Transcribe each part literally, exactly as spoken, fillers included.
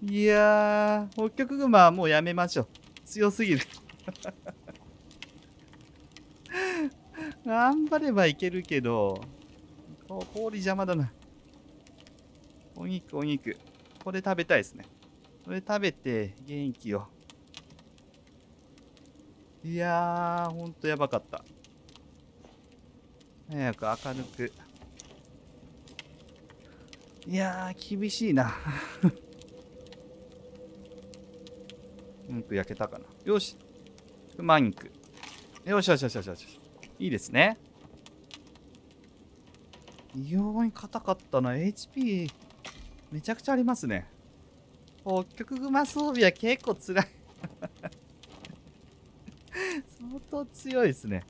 いやー、北極熊はもうやめましょう。強すぎる。頑張ればいけるけど、こ氷邪魔だな。お肉、お肉。これ食べたいですね。これ食べて元気を。いやー、ほんとやばかった。早く明るく。いやー、厳しいな。肉焼けたかな。よし。熊肉。よしよしよしよしよし。いいですね。異様に硬かったな。エイチピー めちゃくちゃありますね。北極熊装備は結構つらい。相当強いですね。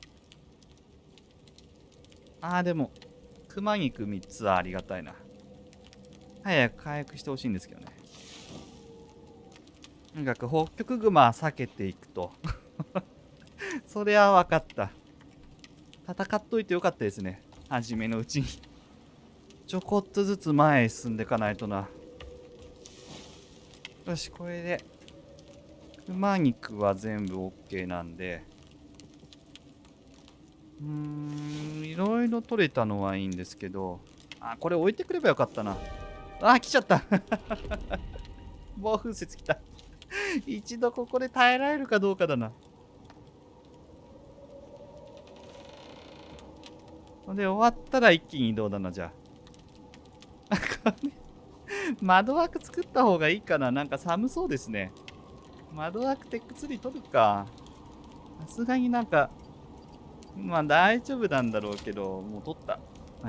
あーでも、熊肉みっつはありがたいな。早く回復してほしいんですけどね。とにかく北極熊は避けていくと。それは分かった。戦っといてよかったですね。初めのうちに。ちょこっとずつ前へ進んでいかないとな。よし、これで。熊肉は全部 OK なんで。うーん、いろいろ取れたのはいいんですけど。あ、これ置いてくればよかったな。あ、来ちゃった。暴風雪来た。一度ここで耐えられるかどうかだな。で、終わったら一気に移動だな、じゃあ。これ窓枠作った方がいいかな。なんか寒そうですね。窓枠テックツリー取るか。さすがになんか、まあ大丈夫なんだろうけど、もう取った。はい。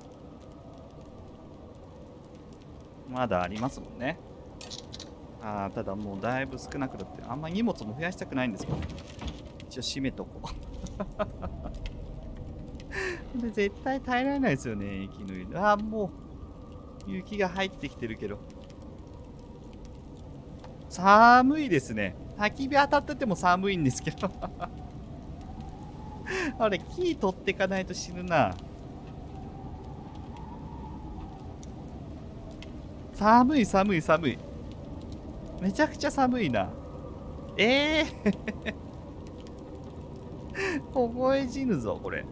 まだありますもんね。ああ、ただもうだいぶ少なくなって、あんまり荷物も増やしたくないんですけどね。一応閉めとこう。で、絶対耐えられないですよね、雪の上。ああ、もう、雪が入ってきてるけど。寒いですね。焚き火当たってても寒いんですけど。あれ、木取ってかないと死ぬな。寒い寒い寒い。めちゃくちゃ寒いな。ええー、凍え死ぬぞ、これ。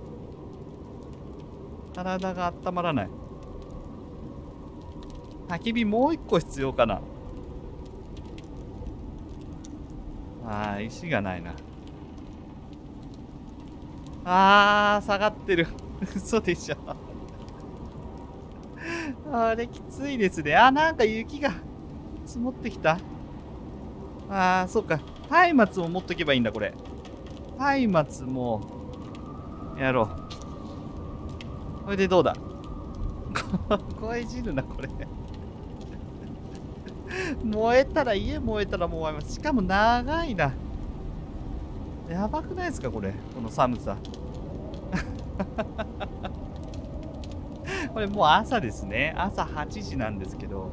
体が温まらない。焚き火もう一個必要かな。あー、石がないな。あー、下がってる。嘘でしょ。あれ、きついですね。あ、なんか雪が積もってきた。あー、そうか。松明を持っとけばいいんだ、これ。松明も、やろう。これでどうだ。凍え死ぬな、これ。燃えたら、家燃えたらもう終わります。しかも長いな。やばくないですか、これ。この寒さ。これもう朝ですね。朝はちじなんですけど。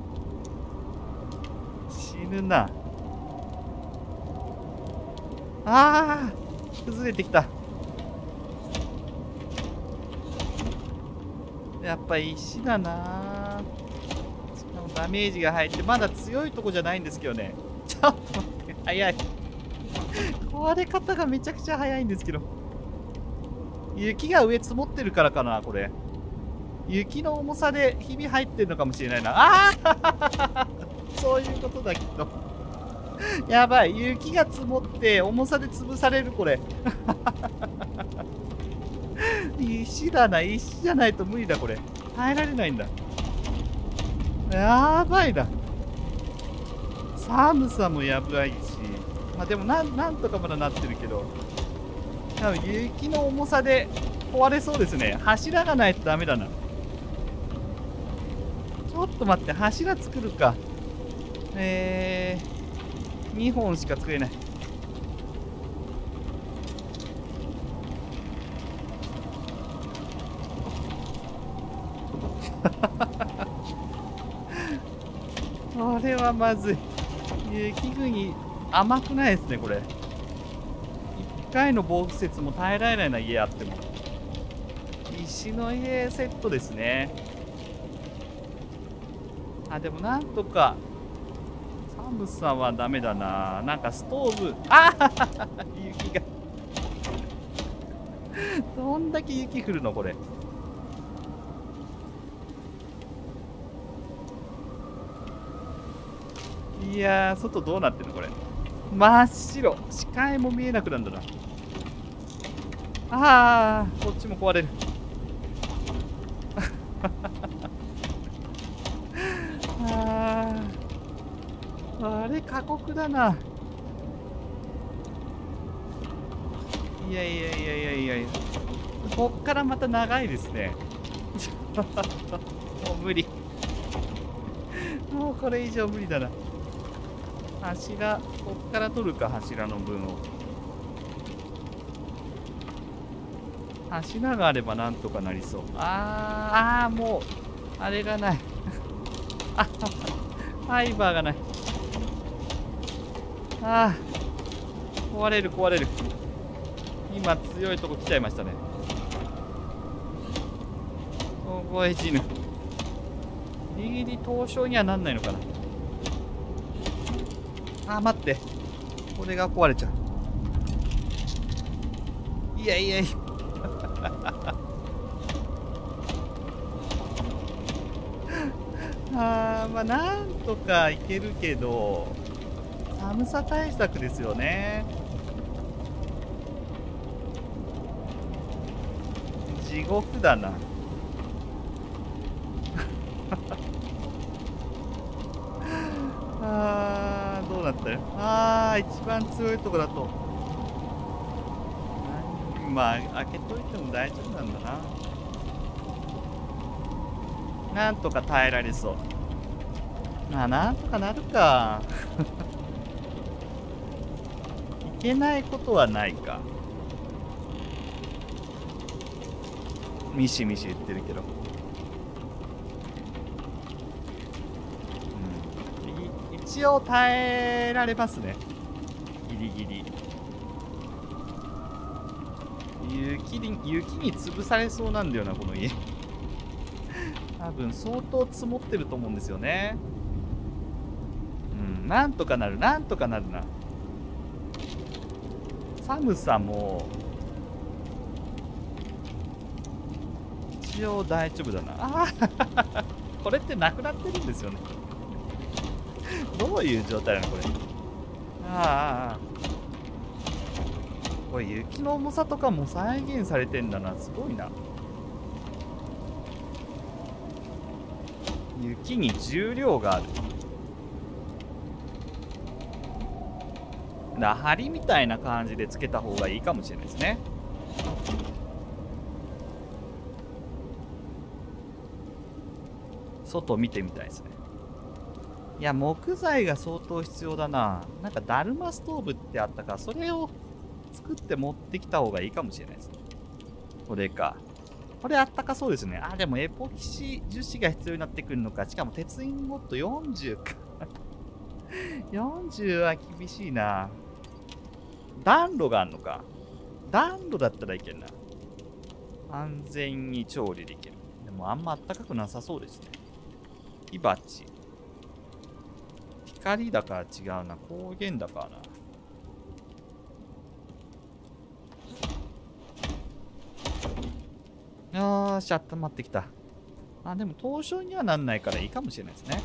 死ぬな。あー、崩れてきた。やっぱ石だな。しかもダメージが入って、まだ強いとこじゃないんですけどね。ちょっと待って、早い。壊れ方がめちゃくちゃ早いんですけど。雪が上積もってるからかな、これ。雪の重さでひび入ってるのかもしれないな。ああそういうことだ、きっと。やばい。雪が積もって重さで潰される、これ。石だな。石じゃないと無理だ、これ。耐えられないんだ。やばいな。寒さもやばいし。まあでもなん、なんとかまだなってるけど。多分雪の重さで壊れそうですね。柱がないとダメだな。ちょっと待って、柱作るか。えー、にほんしか作れない。これはまずい。雪国甘くないですね、これ。いっかいの暴風雪も耐えられないな、家あっても。石の家セットですね。あ、でもなんとか寒さはダメだな。なんかストーブ、ああ雪がどんだけ雪降るのこれ。いやー、外どうなってるのこれ。真っ白。視界も見えなくなるんだな。ああ、こっちも壊れる。ああ、あれ過酷だな。いやいやいやいやいやいや、こっからまた長いですね。もう無理。もうこれ以上無理だな。柱、こっから取るか、柱の分を。柱があればなんとかなりそう。あー、あーもう、あれがない。あ、ファイバーがない。あー、壊れる壊れる。今強いとこ来ちゃいましたね。凍え死ぬ。ギリギリ凍傷にはなんないのかな。あー、待って。これが壊れちゃう。いやいやいや。あー、まあなんとかいけるけど、寒さ対策ですよね。地獄だな。あー、どうなったよ。あー、一番強いとこだと。まあ、開けといても大丈夫なんだな。なんとか耐えられそう。まあ、なんとかなるか。いけないことはないか。ミシミシ言ってるけど。うん、一応耐えられますね。ギリギリ。雪に、雪に潰されそうなんだよな、この家。多分相当積もってると思うんですよね。うん、なんとかなる、なんとかなるな。寒さも一応大丈夫だな。ああこれってなくなってるんですよね。どういう状態なのこれ。ああ、これ雪の重さとかも再現されてんだな。すごいな。雪に重量がある。だ梁みたいな感じでつけた方がいいかもしれないですね。外見てみたいですね。いや、木材が相当必要だな。なんかだるまストーブってあったから、それを作って持ってきた方がいいかもしれないですね。これか。これあったかそうですね。あ、でもエポキシ樹脂が必要になってくるのか。しかも鉄インゴットよんじゅうか。よんじゅうは厳しいな。暖炉があるのか。暖炉だったらいけるな。安全に調理できる。でもあんまあったかくなさそうですね。火鉢。光だから違うな。光源だからな。よーし、温まってきた。あ、でも凍傷にはなんないからいいかもしれないですね。ち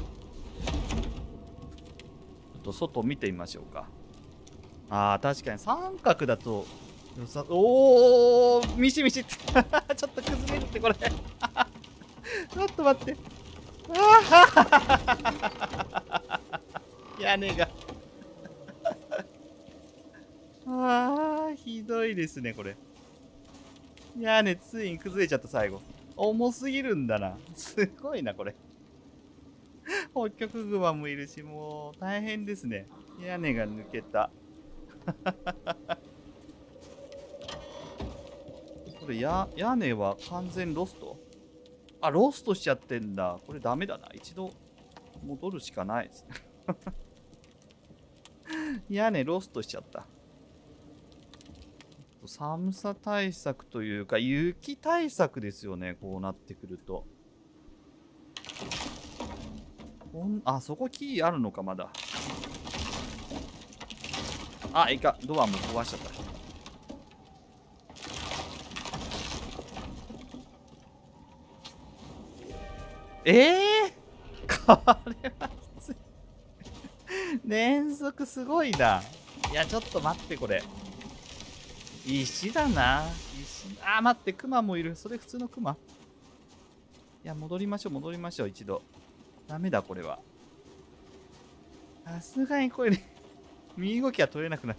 ょっと外見てみましょうか。あー、確かに三角だと良さ、おー、ミシミシってちょっと崩れるってこれちょっと待って。あ屋根があー、ひどいですね、これ。屋根ついに崩れちゃった、最後。重すぎるんだな。すごいな、これ。ホッキョクグマもいるし、もう大変ですね。屋根が抜けた。これや、屋根は完全ロスト？あ、ロストしちゃってんだ。これダメだな。一度戻るしかないですね。屋根ロストしちゃった。寒さ対策というか、雪対策ですよね。こうなってくると。こんあ、そこキーあるのか、まだ。 あ、いか、ドアも壊しちゃった。ええー、これはきつい。連続すごいな。いや、ちょっと待って、これ。石だな。石。あー、待って、クマもいる。それ普通のクマ。いや、戻りましょう、戻りましょう、一度。ダメだ、これは。さすがにこれ、ね、身動きは取れなくなる。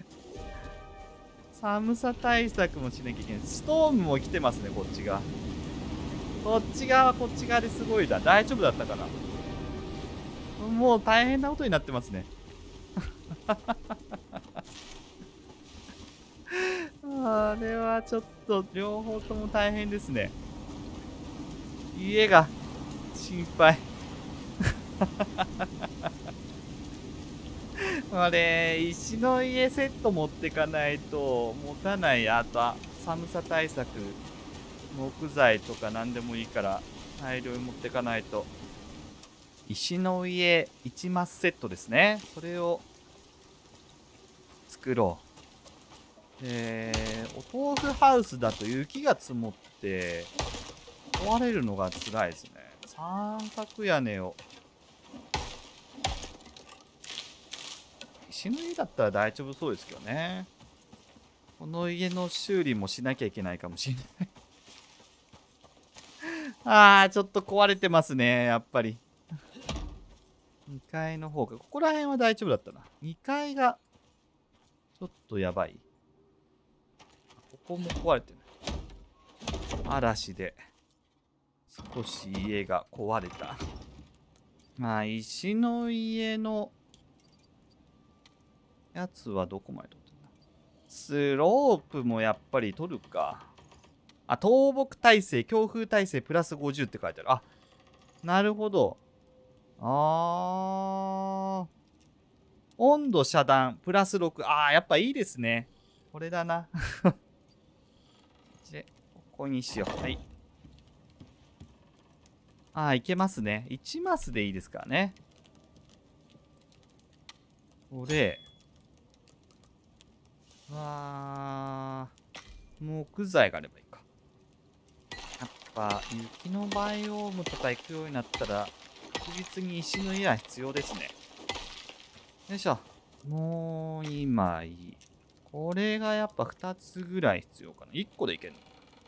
寒さ対策もしなきゃいけない。ストームも来てますね、こっち側。こっち側、こっち側ですごいだ。大丈夫だったかな。もう大変なことになってますね。あれはちょっと両方とも大変ですね。家が心配。あれ、石の家セット持ってかないと持たない。あとは寒さ対策、木材とか何でもいいから大量に持ってかないと。石の家いちマスセットですね。それを作ろう。で、お豆腐ハウスだと雪が積もって壊れるのが辛いですね。三角屋根を。石の家だったら大丈夫そうですけどね。この家の修理もしなきゃいけないかもしれない。あー、ちょっと壊れてますね、やっぱり。にかいの方か。ここら辺は大丈夫だったな。にかいが、ちょっとやばい。ここも壊れてる。嵐で、少し家が壊れた。まあ、石の家のやつはどこまで取ってんだ。スロープもやっぱり取るか。あ、倒木耐性、強風耐性プラスごじゅうって書いてある。あ、なるほど。あー。温度遮断プラスろく。あー、やっぱいいですね。これだな。で、ここにしよう。はい。あー、いけますね。いちマスでいいですからね。これ。わー。木材があればいいか。やっぱ、雪のバイオームとか行くようになったら、確実に石の家は必要ですね。よいしょ。もうにまい。これがやっぱふたつぐらい必要かな。いっこでいけるの。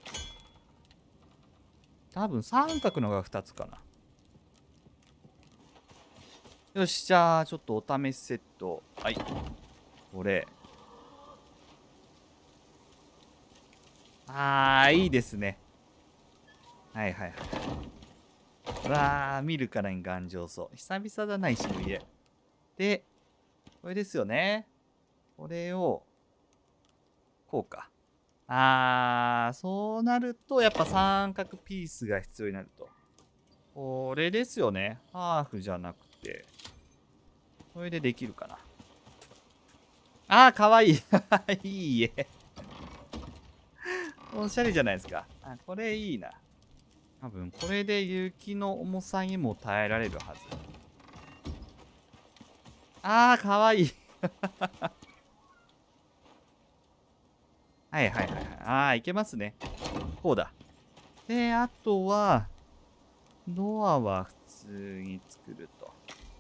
多分三角のがふたつかな。よし、じゃあちょっとお試しセット。はい。これ。あー、いいですね。はいはいはい。うわー、見るからに頑丈そう。久々だな、石の家。で、これですよね。これを、こうか。あー、そうなると、やっぱ三角ピースが必要になると。これですよね。ハーフじゃなくて。これでできるかな。あー、かわいい。いい家。おしゃれじゃないですか。あ、これいいな。多分、これで雪の重さにも耐えられるはず。あー、かわいい。はいはいはいはい。ああ、いけますね。こうだ。で、あとは、ドアは普通に作ると。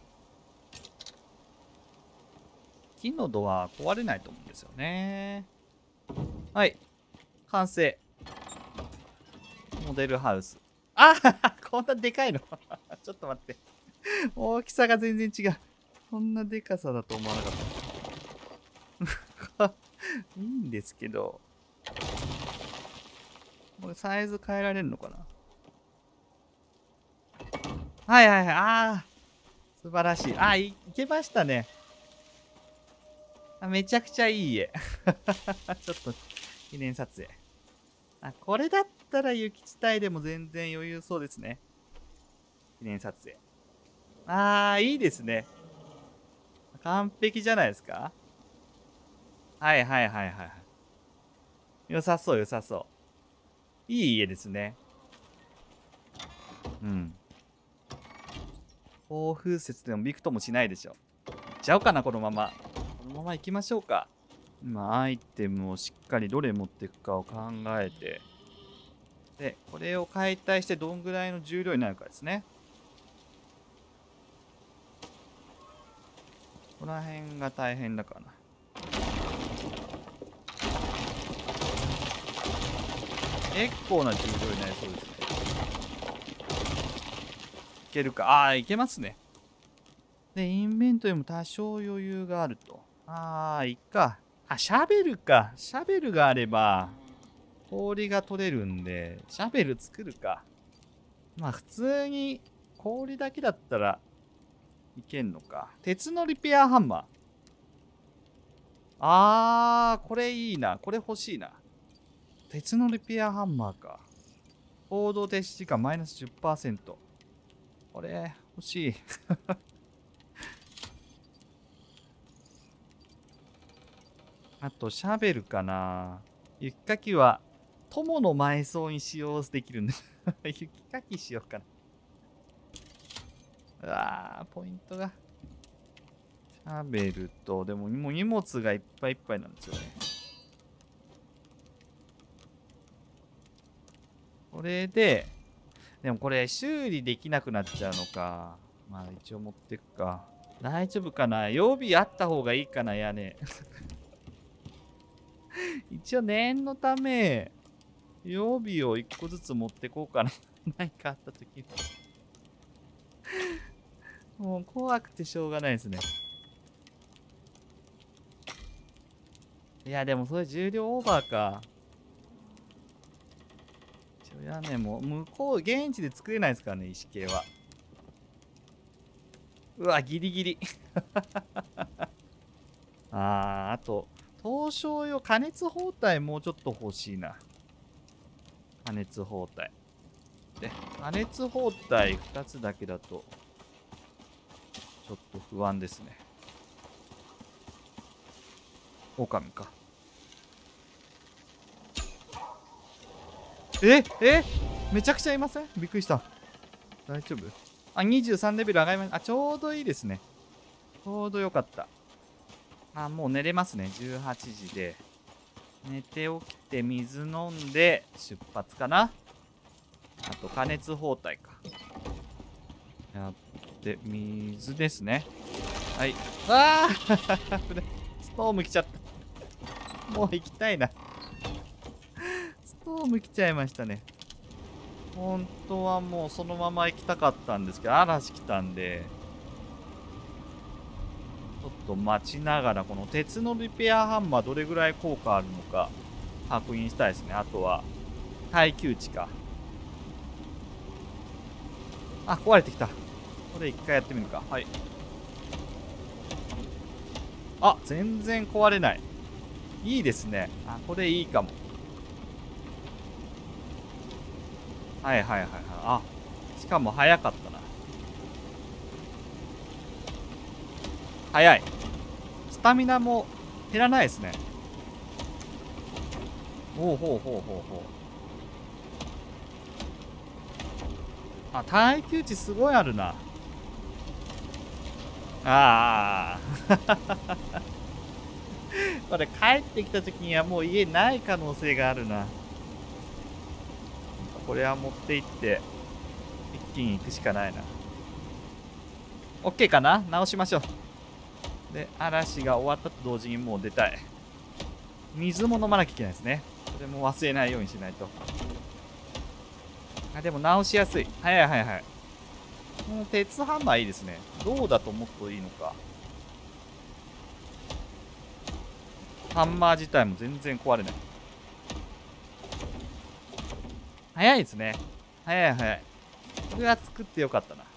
木のドアは壊れないと思うんですよね。はい。完成。モデルハウス。あこんなでかいのちょっと待って。大きさが全然違う。こんなでかさだと思わなかった。いいんですけど。これサイズ変えられるのかな。はいはいはい。ああ。素晴らしい。あ、い、いけましたね。あ、めちゃくちゃいい家。ちょっと記念撮影。あ、これだったら雪地帯でも全然余裕そうですね。記念撮影。あー、いいですね。完璧じゃないですか。はいはいはいはい。良さそう良さそう。いい家ですね。うん。暴風雪でもびくともしないでしょ。行っちゃおうかな、このまま。 このまま行きましょうか。今、アイテムをしっかりどれ持っていくかを考えて。で、これを解体してどんぐらいの重量になるかですね。ここら辺が大変だからな。結構な重量になりそうですね。いけるか。ああ、いけますね。で、インベントリも多少余裕があると。ああ、いっか。あ、シャベルか。シャベルがあれば、氷が取れるんで、シャベル作るか。まあ、普通に氷だけだったらいけんのか。鉄のリペアハンマー。あー、これいいな。これ欲しいな。鉄のリペアハンマーか。行動停止時間マイナス じゅっパーセント。これ、欲しい。あと、シャベルかな。雪かきは、友の埋葬に使用できるんで。雪かきしようかな。うわー、ポイントが。シャベルと、でももう荷物がいっぱいいっぱいなんですよね。これで、でもこれ修理できなくなっちゃうのか。まあ一応持ってくか。大丈夫かな。曜日あった方がいいかな、屋根。一応念のため、曜日をいっこずつ持ってこうかな。何かあった時に。もう怖くてしょうがないですね。いや、でもそれ重量オーバーか。一応屋根も、向こう、現地で作れないですからね、石系は。うわ、ギリギリ。あー、あと、東証用加熱包帯もうちょっと欲しいな。加熱包帯。で、加熱包帯ふたつだけだと、ちょっと不安ですね。狼か。ええめちゃくちゃいません？びっくりした。大丈夫？あ、にじゅうさんレベル上がりました。あ、ちょうどいいですね。ちょうどよかった。あ、もう寝れますね。じゅうはちじで。寝て起きて水飲んで出発かな。あと加熱包帯か。やって、水ですね。はい。ああストーム来ちゃった。もう行きたいな。ストーム来ちゃいましたね。本当はもうそのまま行きたかったんですけど、嵐来たんで、ちょっと待ちながら、この鉄のリペアハンマーどれぐらい効果あるのか確認したいですね。あとは、耐久値か。あ、壊れてきた。これ一回やってみるか。はい。あ、全然壊れない。いいですね。あ、これいいかも。はいはいはいはい。あ、しかも早かったな。早い。スタミナも減らないですね。ほうほうほうほうほう。あ、耐久値すごいあるな。ああ。これ帰ってきた時にはもう家ない可能性があるな。これは持って行って一気に行くしかないな。 OK かな。直しましょう。で、嵐が終わったと同時にもう出たい。水も飲まなきゃいけないですね。それも忘れないようにしないと。あ、でも直しやすい。早い早い早い。もう鉄ハンマーいいですね。どうだともっといいのか。ハンマー自体も全然壊れない。早いですね。早い早い。これは作ってよかったな。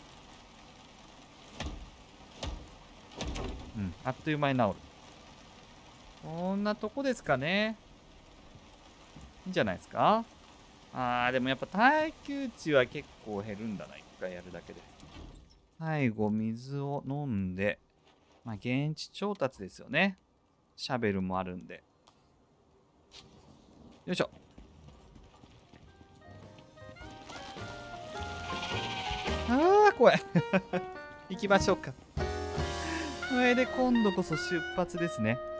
うん、あっという間に治る。こんなとこですかね。いいんじゃないですか。あー、でもやっぱ耐久値は結構減るんだな。一回やるだけで。最後、水を飲んで、まあ、現地調達ですよね。シャベルもあるんで。よいしょ。あー、怖い。行きましょうか。 それで今度こそ出発ですね。